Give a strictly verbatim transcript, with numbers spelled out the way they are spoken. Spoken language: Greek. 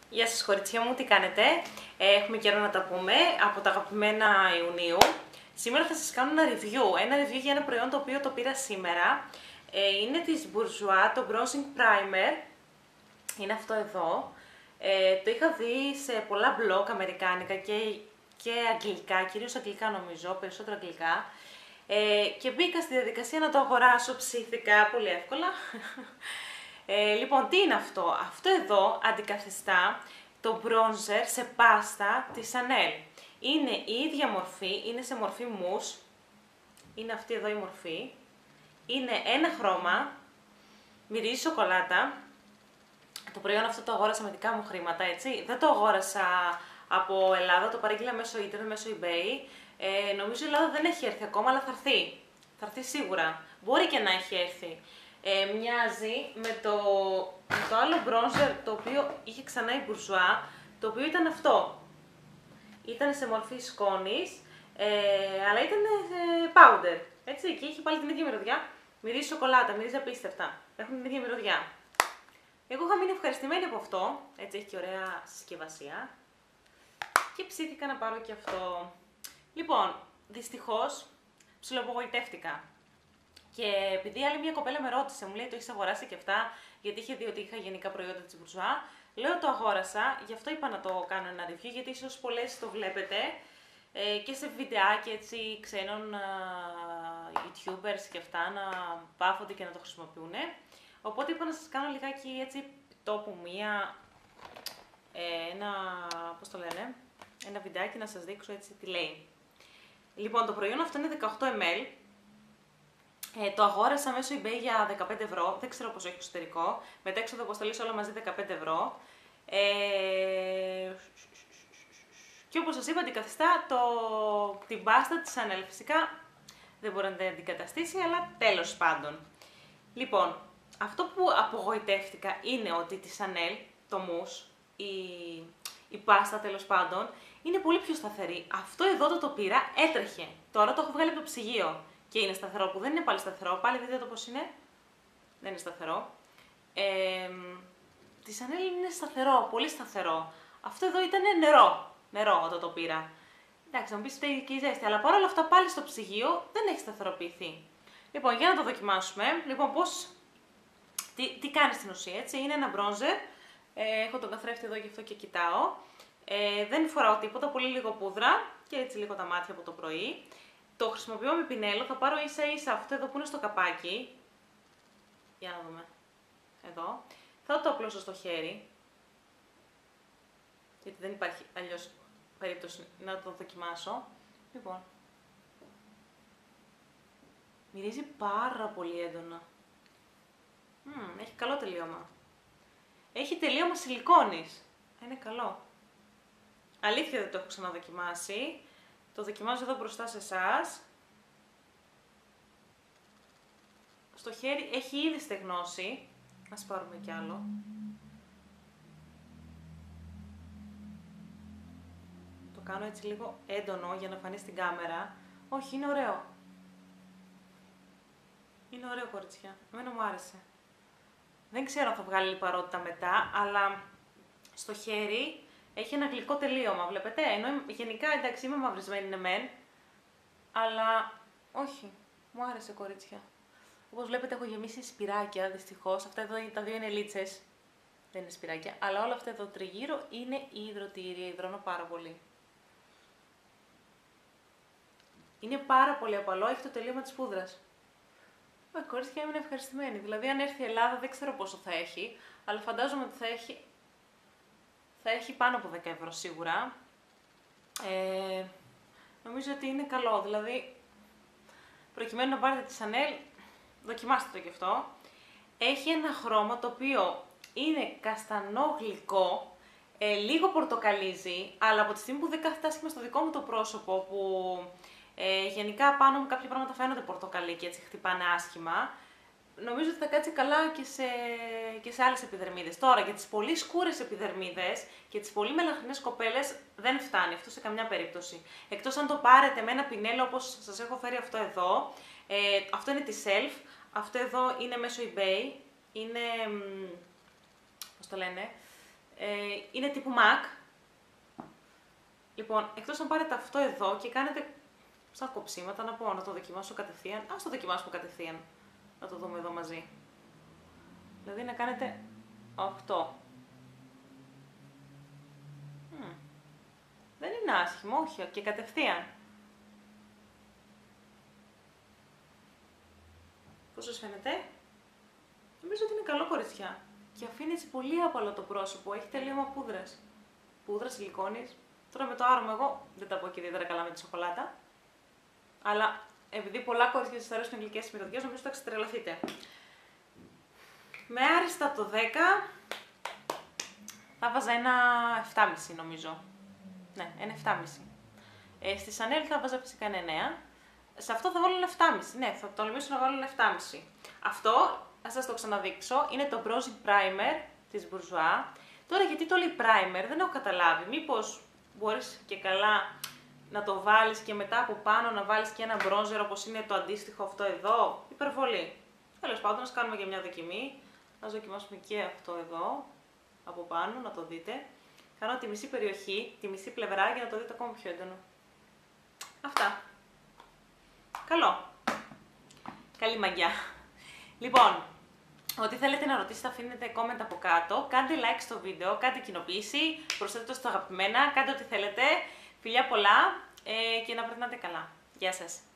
Γεια σας κοριτσιά μου, τι κάνετε? Έχουμε καιρό να τα πούμε, από τα αγαπημένα Ιουνίου. Σήμερα θα σας κάνω ένα review, ένα review για ένα προϊόν το οποίο το πήρα σήμερα. Είναι της Bourjois, το Bronzing Primer. Είναι αυτό εδώ. Ε, το είχα δει σε πολλά blog αμερικάνικα και, και αγγλικά, κυρίως αγγλικά νομίζω, περισσότερο αγγλικά. Ε, και μπήκα στη διαδικασία να το αγοράσω, ψήθηκα πολύ εύκολα. Ε, λοιπόν, τι είναι αυτό? Αυτό εδώ αντικαθιστά το bronzer σε πάστα της Chanel. Είναι η ίδια μορφή, είναι σε μορφή mousse. Είναι αυτή εδώ η μορφή. Είναι ένα χρώμα, μυρίζει σοκολάτα. Το προϊόν αυτό το αγόρασα με δικά μου χρήματα, έτσι. Δεν το αγόρασα από Ελλάδα, το παρήγγειλα μέσω ίντερνετ, μέσω eBay. Ε, νομίζω η Ελλάδα δεν έχει έρθει ακόμα, αλλά θα έρθει. Θα έρθει σίγουρα. Μπορεί και να έχει έρθει. Ε, μοιάζει με το, με το άλλο bronzer το οποίο είχε ξανά η Bourjois, το οποίο ήταν αυτό. Ήταν σε μορφή σκόνης, ε, αλλά ήταν ε, powder, έτσι, και είχε πάλι την ίδια μυρωδιά. Μυρίζει σοκολάτα, μυρίζει απίστευτα. Έχουν την ίδια μυρωδιά. Εγώ είχα μείνει ευχαριστημένη από αυτό, έτσι έχει και ωραία συσκευασία. Και ψήθηκα να πάρω και αυτό. Λοιπόν, δυστυχώς ψιλοαπογοητεύτηκα. Και επειδή άλλη μια κοπέλα με ρώτησε, μου λέει το έχεις αγοράσει και αυτά, γιατί είχε δει ότι είχα γενικά προϊόντα της Bourjois. Λέω το αγόρασα, γι' αυτό είπα να το κάνω ένα review, γιατί ίσως πολλές το βλέπετε ε, και σε βιντεάκι έτσι ξένων ε, YouTubers και αυτά να πάφονται και να το χρησιμοποιούν. Οπότε είπα να σας κάνω λιγάκι έτσι τόπου μία, ε, ένα, πώς το λένε, ένα βιντεάκι να σας δείξω έτσι τι λέει. Λοιπόν, το προϊόν αυτό είναι δεκαοκτώ μιλιλίτρα. Ε, το αγόρασα μέσω eBay για δεκαπέντε ευρώ, δεν ξέρω πόσο έχει εξωτερικό, μετά έξοδο αποστολής όλα μαζί δεκαπέντε ευρώ. Ε, και όπως σας είπα αντικαθιστά το, την πάστα της Chanel, φυσικά δεν μπορεί να την αντικαταστήσει, αλλά τέλος πάντων. Λοιπόν, αυτό που απογοητεύτηκα είναι ότι τη Chanel, το mousse, η, η πάστα τέλος πάντων, είναι πολύ πιο σταθερή. Αυτό εδώ το το πήρα, έτρεχε, τώρα το έχω βγάλει από το ψυγείο. Και είναι σταθερό, που δεν είναι πάλι σταθερό, πάλι δείτε το πώς είναι, δεν είναι σταθερό. Ε, τη Chanel είναι σταθερό, πολύ σταθερό. Αυτό εδώ ήταν νερό, νερό όταν το πήρα. Εντάξει, θα μου πεις φταίει και η ζέστη, αλλά παρόλα αυτά πάλι στο ψυγείο δεν έχει σταθεροποιηθεί. Λοιπόν, για να το δοκιμάσουμε, λοιπόν, πώς, τι, τι κάνει στην ουσία, έτσι, είναι ένα bronzer, ε, έχω τον καθρέφτη εδώ γι' αυτό και κοιτάω. Ε, δεν φοράω τίποτα, πολύ λίγο πούδρα και έτσι λίγο τα μάτια από το πρωί. Το χρησιμοποιώ με πινέλο, θα πάρω ίσα ίσα αυτό εδώ που είναι στο καπάκι. Για να δούμε. Εδώ. Θα το απλώσω στο χέρι. Γιατί δεν υπάρχει αλλιώς περίπτωση να το δοκιμάσω. Λοιπόν. Μυρίζει πάρα πολύ έντονα. Mm, έχει καλό τελείωμα. Έχει τελείωμα σιλικόνης. Είναι καλό. Αλήθεια δεν το έχω ξαναδοκιμάσει. Το δοκιμάζω εδώ μπροστά σε εσάς. Στο χέρι έχει ήδη στεγνώσει. Ας πάρουμε κι άλλο. Το κάνω έτσι λίγο έντονο για να φανεί στην κάμερα. Όχι, είναι ωραίο. Είναι ωραίο κοριτσιά. Εμένα μου άρεσε. Δεν ξέρω αν θα βγάλει λιπαρότητα μετά, αλλά στο χέρι έχει ένα γλυκό τελείωμα, βλέπετε, ενώ γενικά εντάξει είμαι μαυρισμένη ναι μεν, αλλά όχι, μου άρεσε κορίτσια. Όπως βλέπετε έχω γεμίσει σπυράκια, δυστυχώς, αυτά εδώ τα δύο είναι λίτσες, δεν είναι σπυράκια, αλλά όλα αυτά εδώ τριγύρω είναι υδρωτήρια, υδρώνω πάρα πολύ. Είναι πάρα πολύ απαλό, έχει το τελείωμα της πούδρας. Ε, κορίτσια ήμουν ευχαριστημένη, δηλαδή αν έρθει η Ελλάδα δεν ξέρω πόσο θα έχει, αλλά φαντάζομαι ότι θα έχει Θα έχει πάνω από δέκα ευρώ σίγουρα. Ε, νομίζω ότι είναι καλό, δηλαδή προκειμένου να πάρετε τη Chanel, δοκιμάστε το κι αυτό. Έχει ένα χρώμα το οποίο είναι καστανό γλυκό, ε, λίγο πορτοκαλίζει, αλλά από τη στιγμή που δεν κάθεται άσχημα στο δικό μου το πρόσωπο, που ε, γενικά πάνω μου κάποια πράγματα φαίνονται πορτοκαλί και έτσι χτυπάνε άσχημα, νομίζω ότι θα κάτσει καλά και σε, και σε άλλες επιδερμίδες. Τώρα, για τις πολύ σκούρες επιδερμίδες και τις πολύ μελαχρινές κοπέλες δεν φτάνει αυτό σε καμιά περίπτωση. Εκτός αν το πάρετε με ένα πινέλο όπως σας έχω φέρει αυτό εδώ. Ε, αυτό είναι τη Self, αυτό εδώ είναι μέσω eBay, είναι, πώς το λένε, Ε, είναι τύπου Mac. Λοιπόν, εκτός αν πάρετε αυτό εδώ και κάνετε σαν κοψίματα, να πω, να το δοκιμάσω κατευθείαν. Ας το δοκιμάσουμε κατευθείαν. Να το δούμε εδώ μαζί. Δηλαδή να κάνετε αυτό. Mm. Δεν είναι άσχημο, όχι, και κατευθείαν. Πώς σας φαίνεται? Νομίζω ότι είναι καλό, κοριτσιά. Και αφήνει έτσι πολύ άπαλο το πρόσωπο, έχει τελείωμα πούδρας. Πούδρα, σιλικόνης. Τώρα με το άρωμα εγώ δεν τα πω και ιδιαίτερα καλά με τη σοκολάτα. Αλλά επειδή πολλά κορίτσια σας αρέσουν γλυκές μυρωδιές, νομίζω ότι θα ξετρελαθείτε. Με άριστα το δέκα θα βάζα ένα επτά κόμμα πέντε νομίζω. Ναι, ένα επτά κόμμα πέντε. Ε, στη Chanel θα βάζα φυσικά ένα εννέα. Σε αυτό θα βάλω ένα επτά κόμμα πέντε. Ναι, θα τολμήσω να βάλω ένα επτά κόμμα πέντε. Αυτό, ας σας το ξαναδείξω, είναι το Bronzing Primer της Bourjois. Τώρα γιατί το λέει Primer, δεν έχω καταλάβει. Μήπως μπορείς και καλά να το βάλεις και μετά από πάνω να βάλεις και ένα bronzer όπως είναι το αντίστοιχο αυτό εδώ. Υπερβολή. Τέλος πάντων, ας κάνουμε και μια δοκιμή. Ας δοκιμάσουμε και αυτό εδώ από πάνω, να το δείτε. Κάνω τη μισή περιοχή, τη μισή πλευρά για να το δείτε ακόμα πιο έντονο. Αυτά. Καλό. Καλή μαγιά. Λοιπόν, ό,τι θέλετε να ρωτήσετε αφήνετε comment από κάτω. Κάντε like στο βίντεο, κάντε κοινοποίηση, προσθέτω στο αγαπημένα, κάντε ό,τι θέλετε. Φιλιά πολλά ε, και να περνάτε καλά. Γεια σας.